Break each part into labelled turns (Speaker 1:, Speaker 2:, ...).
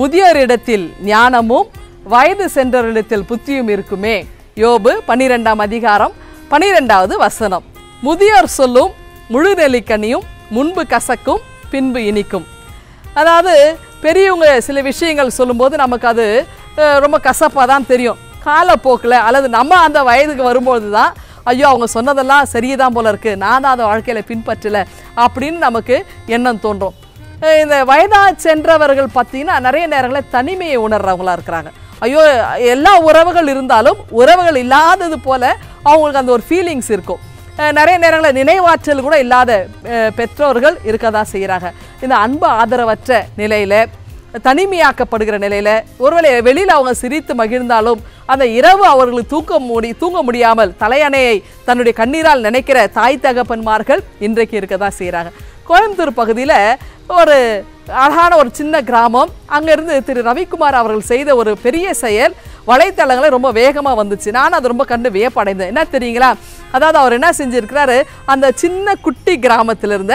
Speaker 1: முதியோரிடத்தில் ஞானமும் வயது சென்றவரிடத்தில் புத்தியும் இருக்குமே. யோபு 12ஆம் அதிகாரம் 12வது வசனம். முதியோர் சொல்லும் முழு நெல்லிக்கனியும் முன்பு கசக்கும் பின்பு இனிக்கும். அதாவது பெரியவங்க சில விஷயங்கள் சொல்லும்போது நமக்கு அது ரொம்ப கசப்பாக தான் தெரியும். காலப்போக்கில் அல்லது நம்ம அந்த வயதுக்கு வரும்போது தான் ஐயோ அவங்க சொன்னதெல்லாம் சரிதான் போல இருக்குது, நான் தான் அதை வாழ்க்கையில் பின்பற்றலை அப்படின்னு நமக்கு எண்ணம் தோன்றும். இந்த வயதாக சென்றவர்கள் பார்த்திங்கன்னா நிறைய நேரங்களில் தனிமையை உணர்றவங்களாக இருக்கிறாங்க. ஐயோ எல்லா உறவுகள் இருந்தாலும் உறவுகள் இல்லாதது போல் அவங்களுக்கு அந்த ஒரு ஃபீலிங்ஸ் இருக்கும். நிறைய நேரங்களில் நினைவாற்றல் கூட இல்லாத பெற்றோர்கள் இருக்க தான் செய்கிறாங்க. இந்த அன்பு ஆதரவற்ற நிலையில், தனிமையாக்கப்படுகிற நிலையில், ஒருவேளை வெளியில் அவங்க சிரித்து மகிழ்ந்தாலும் அந்த இரவு அவர்களுக்கு தூங்க முடியாமல் தலையணையை தன்னுடைய கண்ணீரால் நினைக்கிற தாய் தகப்பன்மார்கள் இன்றைக்கு இருக்க தான் செய்கிறாங்க. கோயம்புத்தூர் பகுதியில் ஒரு அழகான ஒரு சின்ன கிராமம். அங்கேருந்து திரு ரவிக்குமார் அவர்கள் செய்த ஒரு பெரிய செயல் வலைத்தளங்களை ரொம்ப வேகமாக வந்துச்சு. நான் அது ரொம்ப கண்டு வியப்படைந்தேன். என்ன தெரியுங்களா, அதாவது அவர் என்ன செஞ்சுருக்கிறாரு, அந்த சின்ன குட்டி கிராமத்தில் இருந்த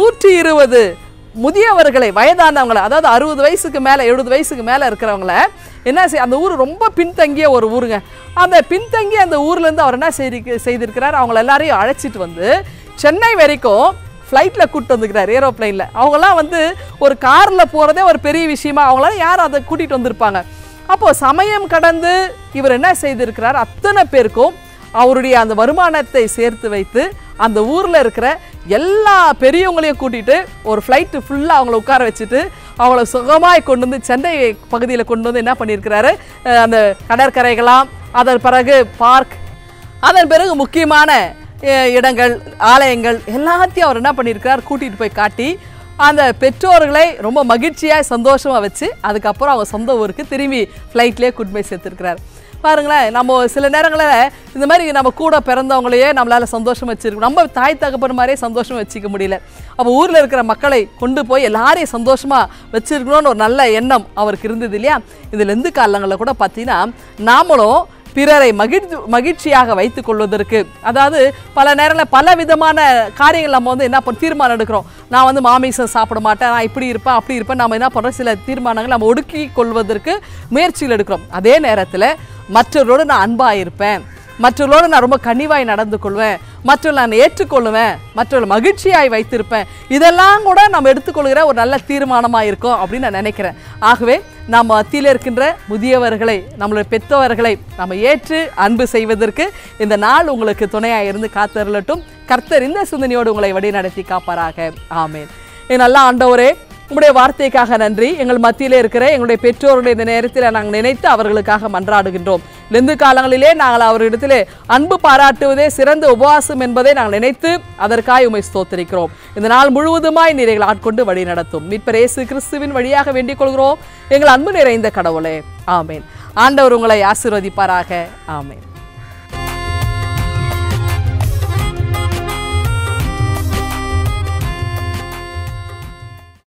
Speaker 1: 120 முதியவர்களை, வயதானவங்களை, அதாவது 60 வயசுக்கு மேலே 70 வயசுக்கு மேலே இருக்கிறவங்கள என்ன அந்த ஊர் ரொம்ப பின்தங்கிய ஒரு ஊருங்க. அந்த பின்தங்கிய அந்த ஊர்லேருந்து அவர் என்ன செய்திருக்கிறார், அவங்கள எல்லாரையும் அழைச்சிட்டு வந்து சென்னை வரைக்கும் ஃப்ளைட்டில் கூப்பிட்டு வந்துக்கிறார், ஏரோப்ளைனில். அவங்களாம் வந்து ஒரு காரில் போகிறதே ஒரு பெரிய விஷயமா, அவங்களாம் யாரும் அதை கூட்டிகிட்டு வந்திருப்பாங்க. அப்போது சமயம் கடந்து இவர் என்ன செய்திருக்கிறார், அத்தனை பேருக்கும் அவருடைய அந்த வருமானத்தை சேர்த்து வைத்து அந்த ஊரில் இருக்கிற எல்லா பெரியவங்களையும் கூட்டிகிட்டு ஒரு ஃப்ளைட்டு ஃபுல்லாக அவங்கள உட்கார வச்சுட்டு அவங்கள சுகமாய் கொண்டு வந்து சென்னை பகுதியில் கொண்டு வந்து என்ன பண்ணியிருக்கிறாரு, அந்த கடற்கரைகளாம், அதன் பிறகு பார்க், அதன் பிறகு முக்கியமான இடங்கள், ஆலயங்கள் எல்லாத்தையும் அவர் என்ன பண்ணியிருக்கிறார், கூட்டிகிட்டு போய் காட்டி அந்த பெற்றோர்களை ரொம்ப மகிழ்ச்சியாக சந்தோஷமாக வச்சு அதுக்கப்புறம் அவங்க சொந்த ஊருக்கு திரும்பி ஃப்ளைட்லேயே கூட்டு போய் சேர்த்துருக்கிறார். பாருங்களேன், நம்ம சில நேரங்களில் இந்த மாதிரி நம்ம கூட பிறந்தவங்களையே நம்மளால் சந்தோஷமாக வச்சுருக்கோம், நம்ம தாய் தகப்பன் மாதிரியே சந்தோஷமாக வச்சுக்க முடியல. அப்போ ஊரில் இருக்கிற மக்களை கொண்டு போய் எல்லாரையும் சந்தோஷமாக வச்சுருக்கணும்னு ஒரு நல்ல எண்ணம் அவருக்கு இருந்தது இல்லையா. இதில் எந்த காலங்களில் கூட பார்த்தீங்கன்னா நாமளும் பிறரை மகிழ்ச்சியாக வைத்துக் கொள்வதற்கு, அதாவது பல நேரங்களில் பல விதமான காரியங்கள் நம்ம வந்து என்ன தீர்மானம் எடுக்கிறோம். நான் வந்து மாமிசம் சாப்பிட மாட்டேன், நான் இப்படி இருப்பேன் அப்படி இருப்பேன், நம்ம என்ன பண்ணுறோம், சில தீர்மானங்கள் நம்ம ஒடுக்கி கொள்வதற்கு முயற்சிகள் எடுக்கிறோம். அதே நேரத்தில் மற்றவர்களோடு நான் அன்பாக இருப்பேன், மற்றவர்களோடு நான் ரொம்ப கனிவாய் நடந்து கொள்வேன், மற்றவர்கள் நான் ஏற்றுக்கொள்வேன், மற்றவர்கள் மகிழ்ச்சியாய் வைத்திருப்பேன், இதெல்லாம் கூட நம்ம எடுத்துக்கொள்கிற ஒரு நல்ல தீர்மானமாக இருக்கும் அப்படின்னு நான் நினைக்கிறேன். ஆகவே நாம் மத்தியில் இருக்கின்ற முதியவர்களை, நம்மளுடைய பெற்றவர்களை நம்ம ஏற்று அன்பு செய்வதற்கு இந்த நாள் உங்களுக்கு துணையாக இருந்து காத்தருளட்டும். கர்த்தர் இந்த சிந்தனையோடு உங்களை வழி நடத்தி காப்பாராக. ஆமேன். என் நல்ல ஆண்டவரே, உங்களுடைய வார்த்தைக்காக நன்றி. எங்கள் மத்தியிலே இருக்கிற எங்களுடைய பெற்றோர்களை இந்த நேரத்தில் நாங்கள் நினைத்து அவர்களுக்காக மன்றாடுகின்றோம். லெந்து காலங்களிலே நாங்கள் அவர்களிடத்திலே அன்பு பாராட்டுவதே சிறந்த உபவாசம் என்பதை நாங்கள் நினைத்து அதற்காக உம்மை ஸ்தோத்திரிக்கிறோம். இந்த நாள் முழுவதுமாய் நீர் எங்களை ஆட்கொண்டு வழி நடத்தும். மீட்பர் இயேசு கிறிஸ்துவின் வழியாக வேண்டிக் கொள்கிறோம் எங்கள் அன்பு நிறைந்த கடவுளே. ஆமேன். ஆண்டவர் உங்களை ஆசீர்வதிப்பாராக. ஆமேன்.